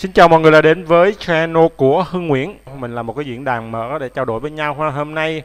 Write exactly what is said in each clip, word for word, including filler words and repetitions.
Xin chào mọi người đã đến với channel của Hưng Nguyễn. Mình là một cái diễn đàn mở để trao đổi với nhau. Hôm nay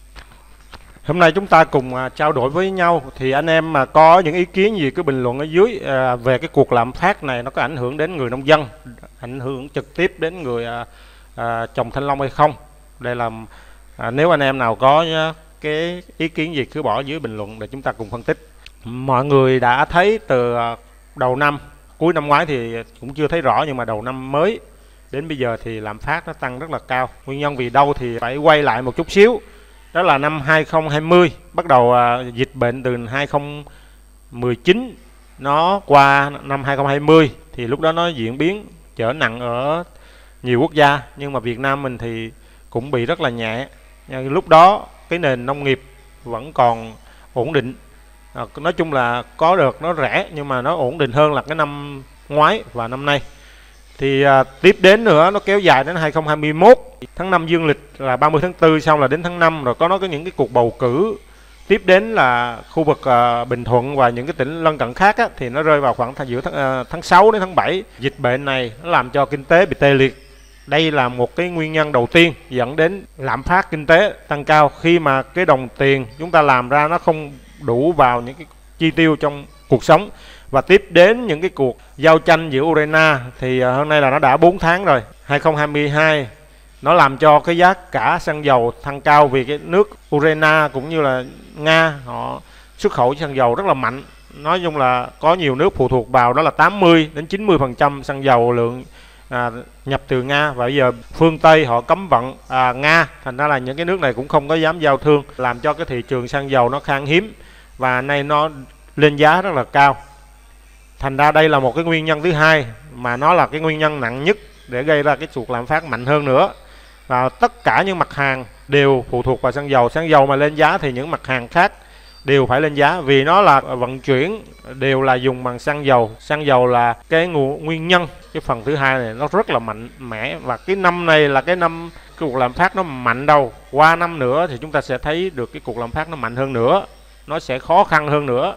Hôm nay chúng ta cùng trao đổi với nhau. Thì anh em mà có những ý kiến gì cứ bình luận ở dưới à, về cái cuộc lạm phát này nó có ảnh hưởng đến người nông dân, ảnh hưởng trực tiếp đến người à, à, trồng thanh long hay không. Đây là à, nếu anh em nào có cái ý kiến gì cứ bỏ dưới bình luận để chúng ta cùng phân tích. Mọi người đã thấy từ đầu năm, cuối năm ngoái thì cũng chưa thấy rõ, nhưng mà đầu năm mới đến bây giờ thì lạm phát nó tăng rất là cao. Nguyên nhân vì đâu thì phải quay lại một chút xíu. Đó là năm hai không hai không, bắt đầu à, dịch bệnh từ hai không một chín nó qua năm hai không hai không thì lúc đó nó diễn biến trở nặng ở nhiều quốc gia, nhưng mà Việt Nam mình thì cũng bị rất là nhẹ. Nhưng lúc đó cái nền nông nghiệp vẫn còn ổn định. À, nói chung là có được nó rẻ nhưng mà nó ổn định hơn là cái năm ngoái và năm nay. Thì à, tiếp đến nữa nó kéo dài đến hai không hai mốt, tháng năm dương lịch là ba mươi tháng tư, xong là đến tháng năm rồi có nó có những cái cuộc bầu cử. Tiếp đến là khu vực à, Bình Thuận và những cái tỉnh lân cận khác á, thì nó rơi vào khoảng giữa tháng, à, tháng sáu đến tháng bảy. Dịch bệnh này nó làm cho kinh tế bị tê liệt. Đây là một cái nguyên nhân đầu tiên dẫn đến lạm phát kinh tế tăng cao, khi mà cái đồng tiền chúng ta làm ra nó không đủ vào những cái chi tiêu trong cuộc sống. Và tiếp đến những cái cuộc giao tranh giữa Ukraine thì uh, hôm nay là nó đã bốn tháng rồi. hai không hai hai nó làm cho cái giá cả xăng dầu tăng cao, vì cái nước Ukraine cũng như là Nga họ xuất khẩu xăng dầu rất là mạnh. Nói chung là có nhiều nước phụ thuộc vào, đó là tám mươi đến chín mươi phần trăm xăng dầu lượng à, nhập từ Nga. Và bây giờ phương Tây họ cấm vận à, Nga, thành ra là những cái nước này cũng không có dám giao thương, làm cho cái thị trường xăng dầu nó khan hiếm và nay nó lên giá rất là cao. Thành ra đây là một cái nguyên nhân thứ hai, mà nó là cái nguyên nhân nặng nhất để gây ra cái cuộc lạm phát mạnh hơn nữa. Và tất cả những mặt hàng đều phụ thuộc vào xăng dầu. Xăng dầu mà lên giá thì những mặt hàng khác đều phải lên giá, vì nó là vận chuyển đều là dùng bằng xăng dầu. Xăng dầu là cái nguồn nguyên nhân. Cái phần thứ hai này nó rất là mạnh mẽ, và cái năm này là cái năm cái cuộc lạm phát nó mạnh đâu. Qua năm nữa thì chúng ta sẽ thấy được cái cuộc lạm phát nó mạnh hơn nữa, nó sẽ khó khăn hơn nữa.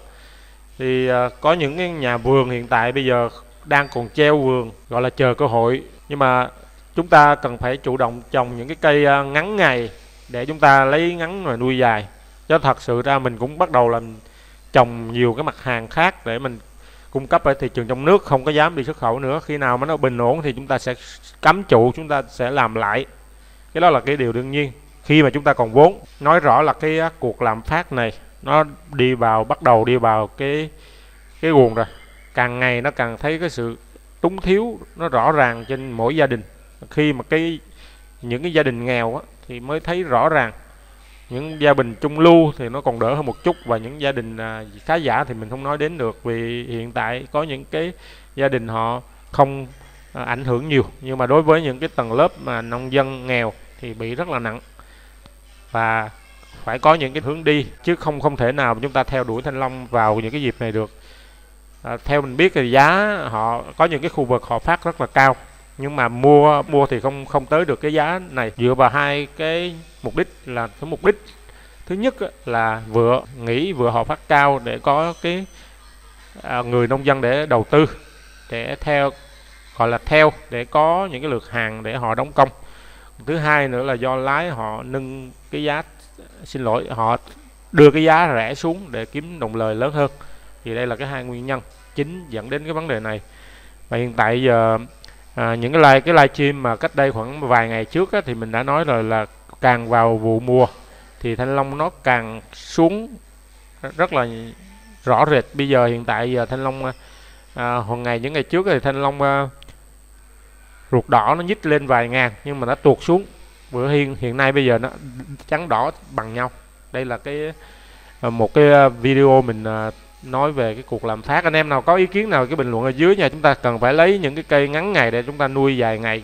Thì uh, có những cái nhà vườn hiện tại bây giờ đang còn treo vườn, gọi là chờ cơ hội. Nhưng mà chúng ta cần phải chủ động trồng những cái cây uh, ngắn ngày để chúng ta lấy ngắn rồi nuôi dài. Chứ thật sự ra mình cũng bắt đầu làm trồng nhiều cái mặt hàng khác để mình cung cấp ở thị trường trong nước, không có dám đi xuất khẩu nữa. Khi nào mà nó bình ổn thì chúng ta sẽ cắm trụ, chúng ta sẽ làm lại. Cái đó là cái điều đương nhiên khi mà chúng ta còn vốn. Nói rõ là cái uh, cuộc lạm phát này nó đi vào, bắt đầu đi vào cái cái guồng rồi. Càng ngày nó càng thấy cái sự túng thiếu nó rõ ràng trên mỗi gia đình. Khi mà cái những cái gia đình nghèo á, thì mới thấy rõ ràng. Những gia đình trung lưu thì nó còn đỡ hơn một chút, và những gia đình à, khá giả thì mình không nói đến được, vì hiện tại có những cái gia đình họ không à, ảnh hưởng nhiều. Nhưng mà đối với những cái tầng lớp mà nông dân nghèo thì bị rất là nặng, và phải có những cái hướng đi, chứ không không thể nào chúng ta theo đuổi thanh long vào những cái dịp này được. À, theo mình biết thì giá họ có những cái khu vực họ phát rất là cao, nhưng mà mua mua thì không không tới được cái giá này, dựa vào hai cái mục đích. Là cái mục đích thứ nhất là vừa nghĩ vừa họ phát cao để có cái à, người nông dân để đầu tư, để theo gọi là theo để có những cái lượt hàng để họ đóng công. Thứ hai nữa là do lái họ nâng cái giá, xin lỗi, họ đưa cái giá rẻ xuống để kiếm đồng lời lớn hơn. Thì đây là cái hai nguyên nhân chính dẫn đến cái vấn đề này. Và hiện tại giờ à, những cái live cái livestream mà cách đây khoảng vài ngày trước á, thì mình đã nói rồi là càng vào vụ mùa thì thanh long nó càng xuống rất là rõ rệt. Bây giờ hiện tại giờ thanh long à, hồi ngày những ngày trước thì thanh long à, ruột đỏ nó nhích lên vài ngàn, nhưng mà nó tuột xuống. Bữa hiện hiện nay bây giờ nó trắng đỏ bằng nhau. Đây là cái một cái video mình nói về cái cuộc lạm phát. Anh em nào có ý kiến nào cái bình luận ở dưới nha. Chúng ta cần phải lấy những cái cây ngắn ngày để chúng ta nuôi dài ngày.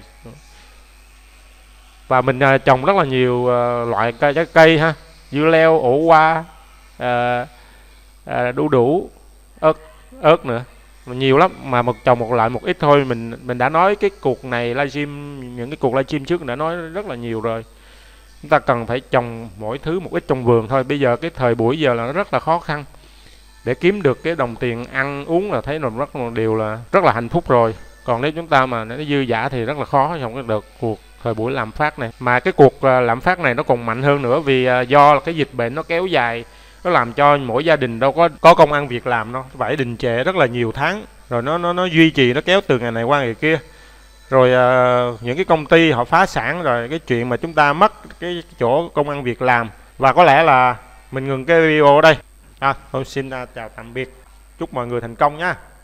Và mình trồng rất là nhiều loại cây trái cây ha, dưa leo, ổ qua, à, à, đu đủ, ớt ớt nữa, nhiều lắm. Mà một trồng một loại một ít thôi. Mình mình đã nói cái cuộc này livestream, những cái cuộc livestream trước đã nói rất là nhiều rồi. Chúng ta cần phải trồng mỗi thứ một ít trong vườn thôi. Bây giờ cái thời buổi giờ là nó rất là khó khăn, để kiếm được cái đồng tiền ăn uống là thấy là rất là điều là rất là hạnh phúc rồi. Còn nếu chúng ta mà nó dư dả thì rất là khó trong cái đợt cuộc thời buổi lạm phát này. Mà cái cuộc uh, lạm phát này nó còn mạnh hơn nữa, vì uh, do là cái dịch bệnh nó kéo dài, nó làm cho mỗi gia đình đâu có có công ăn việc làm đâu, phải đình trệ rất là nhiều tháng, rồi nó nó nó duy trì, nó kéo từ ngày này qua ngày kia, rồi uh, những cái công ty họ phá sản, rồi cái chuyện mà chúng ta mất cái chỗ công ăn việc làm. Và có lẽ là mình ngừng cái video ở đây. À, thôi xin uh, chào tạm biệt, chúc mọi người thành công nhé.